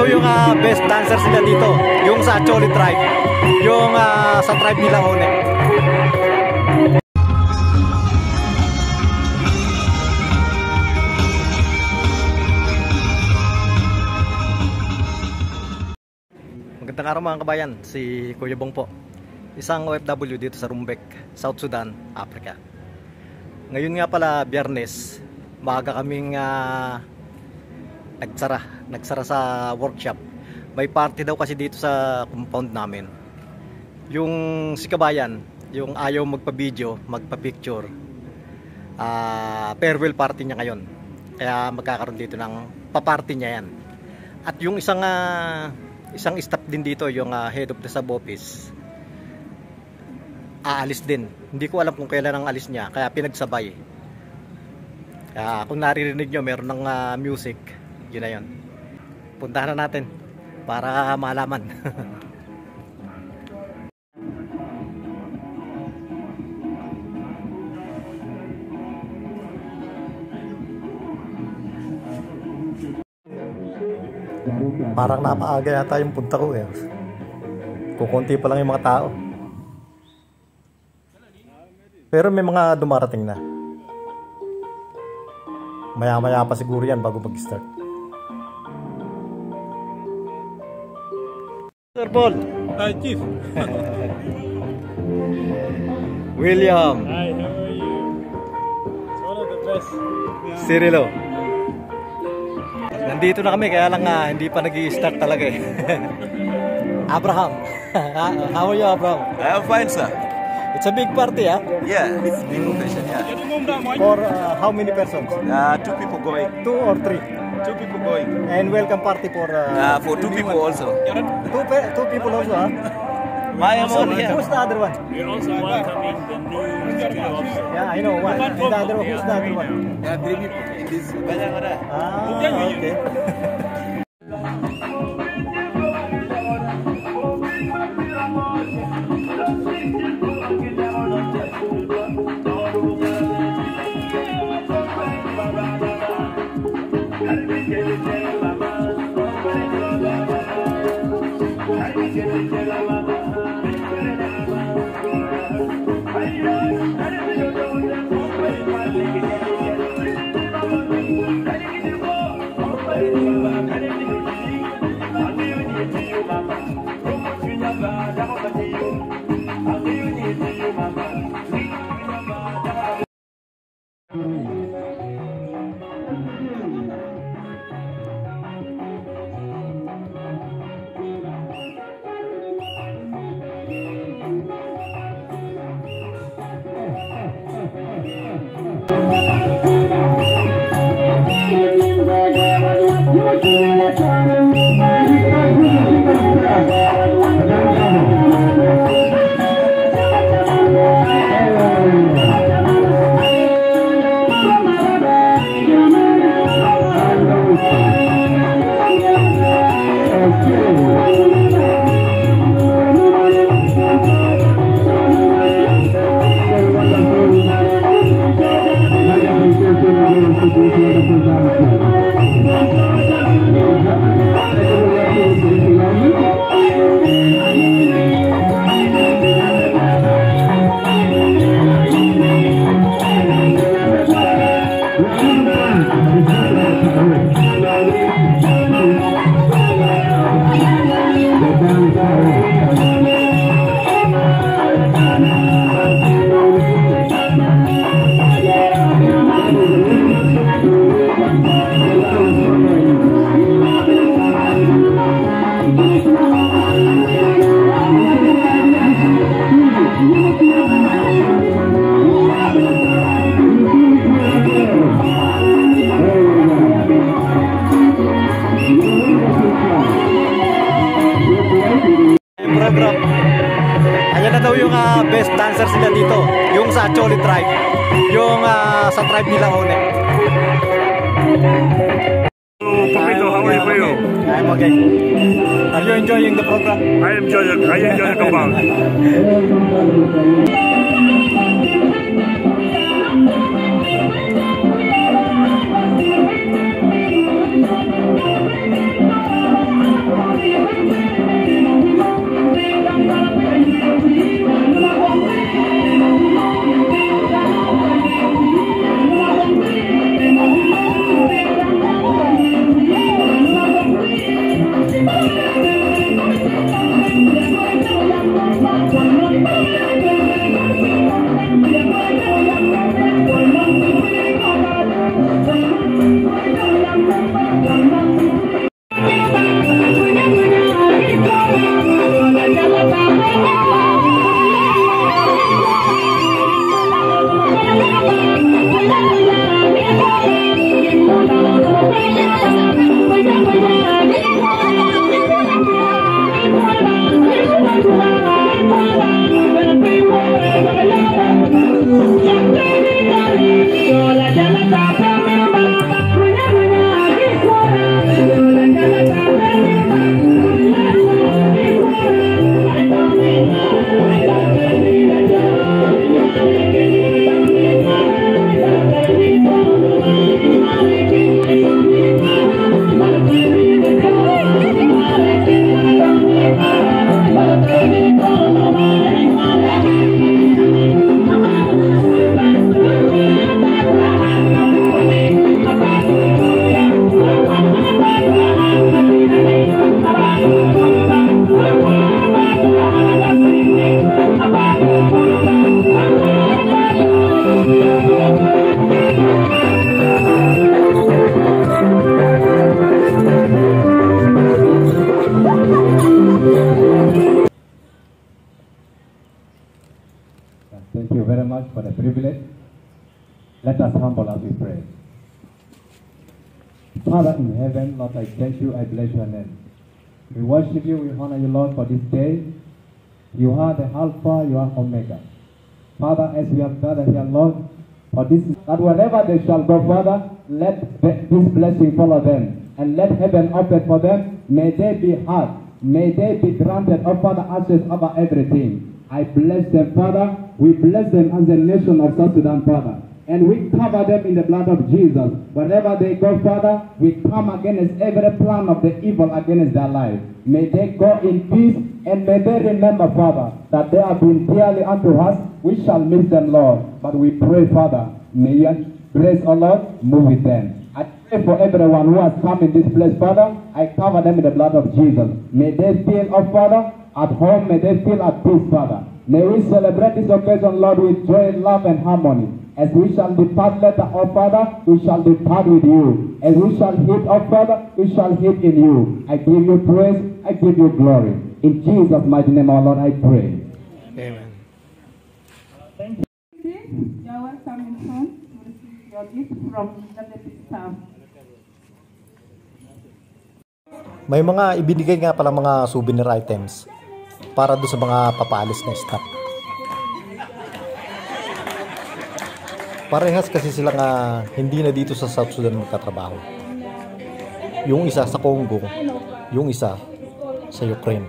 daw yung best dancers nila dito, yung sa Choli tribe, yung sa tribe nila One. Magandang araw mga kabayan, si Kuya Bong po, isang OFW dito sa Rumbek, South Sudan, Africa. Ngayon nga pala Biyernes, maaga kaming nagsara sa workshop. May party daw kasi dito sa compound namin. Yung si kabayan, yung ayaw magpa-video, magpa-picture, farewell party niya ngayon. Kaya magkakaroon dito ng pa-party niya yan. At yung isang staff din dito, yung head of the sub office, aalis din. Hindi ko alam kung kailan ang alis niya, kaya pinagsabay. Kaya kung naririnig nyo meron ng music, yun na yun. Puntahan na natin para malaman. Parang napaaga yata yung punta ko eh. Kukunti pa lang yung mga tao. Pero may mga dumarating na. Maya-maya pa siguro yan bago mag-start. Sir Paul. Hi, Chief. William. Hi, how are you? It's one of the best. Cirilo. Nandito na kami, kaya lang hindi pa nag-i-start talaga eh. Abraham. How are you, Abraham? I'm fine, sir. It's a big party, huh? Yeah, it's a big occasion, yeah. For how many persons? 2 people going. 2 or 3? 2 people going. And welcome party for 2 people also. 2 people also, huh? My amount here. Who's the other one? We're also welcoming the new studio officer. Yeah, I know one. And the other one, who's the other one? Yeah, 3 people. This Okay. Program. Ayan na daw yung best dancers nila dito, yung sa Choli tribe, yung sa tribe nila One. Papito, how are you for you? I'm okay. Are you enjoying the program? I enjoy the compound. Thank you very much for the privilege. Let us humble as we pray. Father in heaven, Lord, I thank you, I bless your name. We worship you, we honor you, Lord, for this day. You are the Alpha, you are Omega. Father, as we have gathered here, Lord, for this, that wherever they shall go, Father, let this blessing follow them, and let heaven open for them. May they be heard, may they be granted, oh Father, access over everything. I bless them, Father. We bless them as a nation of South Sudan, Father. And we cover them in the blood of Jesus. Wherever they go, Father, we come against every plan of the evil against their life. May they go in peace, and may they remember, Father, that they have been dearly unto us. We shall miss them, Lord. But we pray, Father, may your grace, O Lord, move with them. I pray for everyone who has come in this place, Father. I cover them in the blood of Jesus. May they feel, oh Father, at home. May they feel at peace, Father. May we celebrate this occasion, Lord, with joy, love, and harmony. As we shall depart later, oh Father, we shall depart with you. As we shall hit, oh Father, we shall hit in you. I give you praise, I give you glory. In Jesus' mighty name, our Lord, I pray. Amen. Thank you. You are welcome in home to receive your gift from the staff. May mga ibinigay nga pala mga souvenir items para doon sa mga papaalis na staff. Parehas kasi sila nga hindi na dito sa South Sudan magkatrabaho. Yung isa sa Congo, yung isa sa Ukraine.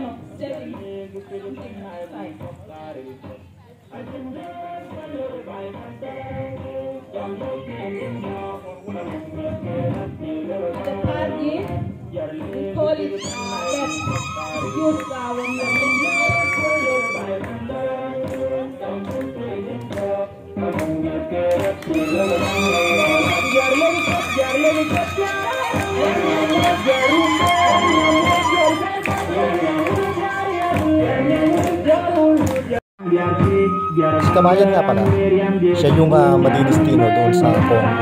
Si Kamayan nga pala, siya yung madidistino doon sa Congo.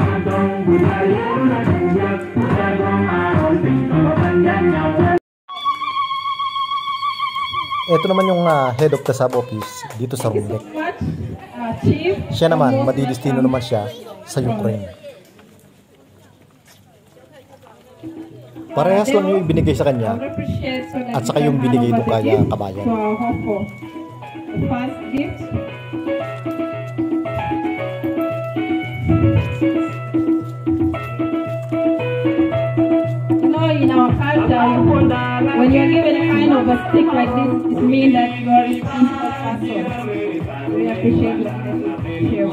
Ito naman yung head of the sub office dito sa Rumbek. Siya naman, madidistino naman siya sa Ukraine. Parehas lang yung ibinigay sa kanya at saka yung binigay doon kaya Kabayan. First gift. You know, in our culture, when you're given a kind of a stick like this, it means that you are a responsible person. We appreciate it. Thank you.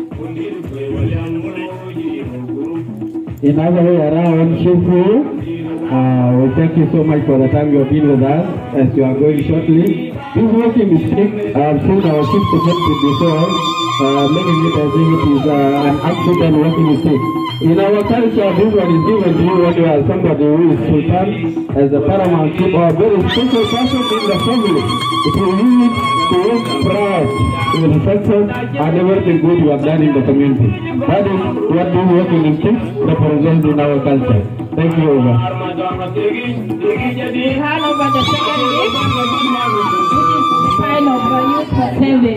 In other way around, Shifu, we thank you so much for the time you have been with us as you are going shortly. This walking stick, I've seen our chief detective before, making it as if it is an accident walking stick. In our culture, this one is given to you when you are somebody who is sultan, as the paramount chief, or a very special person in the family. It will use it to work proud in the success and everything good you have done in the community. That is what this walking stick represents in our culture. Thank you, over. We hand over the second gift, which is kind of a youth for saving.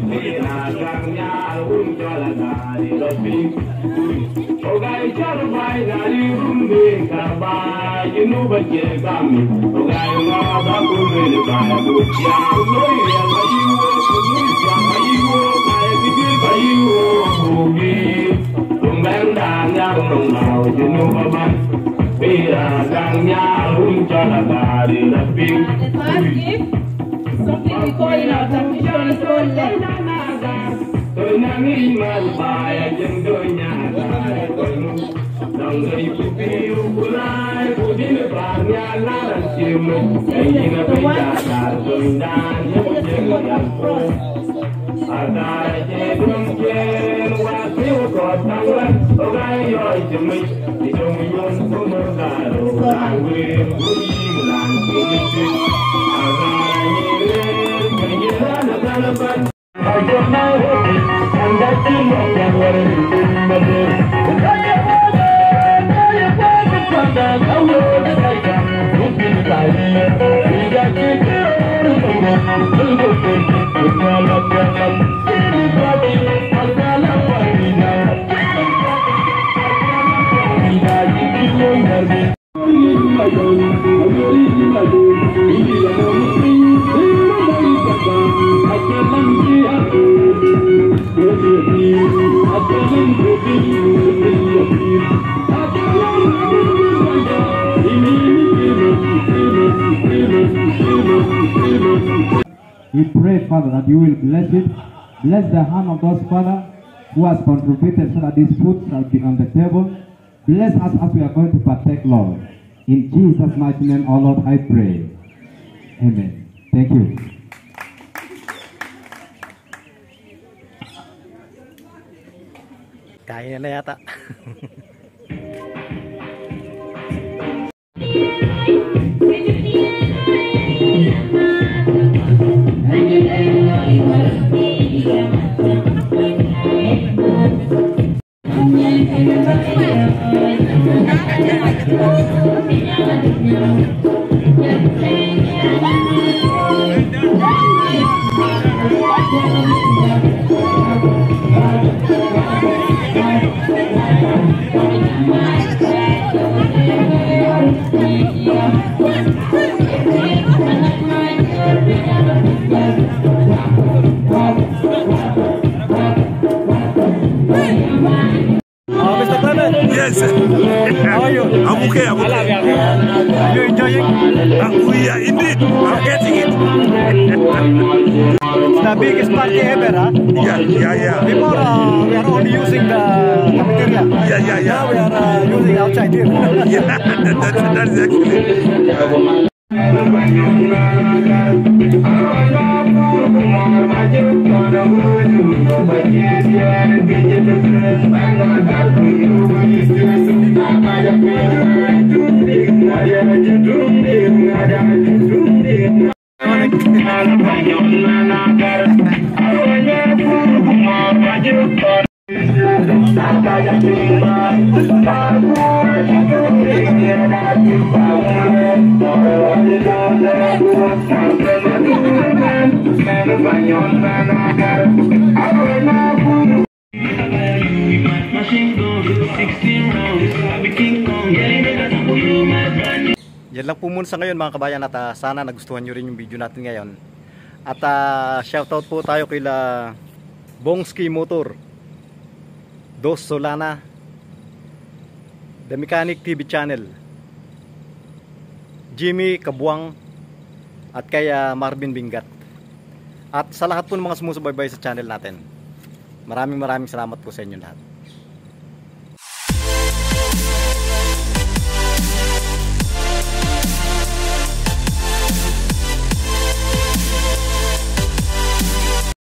The third gift, something we call in our tradition is called We pray, Father, that you will bless it. Bless the hand of those, Father, who has contributed so that these foods shall be on the table. Bless us as we are going to partake, Lord. In Jesus' mighty name, our Lord, I pray. Amen. Thank you. Kaya na yata. Mr. Clement, Yes. how are you? I'm okay. I'm okay. Are you enjoying? We are indeed. I'm getting it. It's the biggest party ever, huh? Yeah. Before we are only using the cafeteria. Yeah. Now we are using outside here. Yeah, that is actually. Yan lang po muna sa ngayon mga kabayan, at sana nagustuhan nyo rin yung video natin ngayon. At shoutout po tayo kila Bongski Motor, Dos Solana, The Mechanic TV Channel, Jimmy Kabuang, at kay Marvin Bingat. At sa lahat po ng mga sumusubaybay sa channel natin, maraming salamat po sa inyo lahat.